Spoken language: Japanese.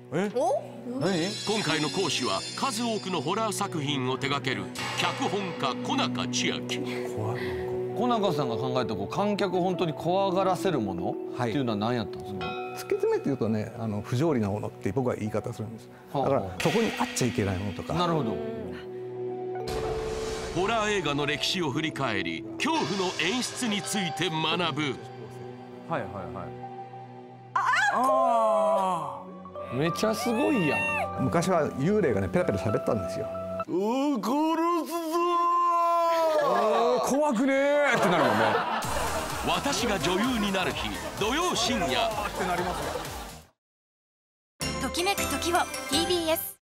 今回の講師は数多くのホラー作品を手掛ける脚本家小中千秋。 小中さんが考えた観客を本当に怖がらせるものっていうのは何やったんですか？ 突き詰めて言うとね、不条理なものって僕は言い方するんです。だからそこにあっちゃいけないものとか。 なるほど。 ホラー映画の歴史を振り返り、恐怖の演出について学ぶ。 はいはいはい。 めちゃすごいやん。 昔は幽霊がねペラペラ喋ったんですよ。 殺すぞー。怖くねーってなるもんね。 私が女優になる日、土曜深夜。 ときめく時を TBS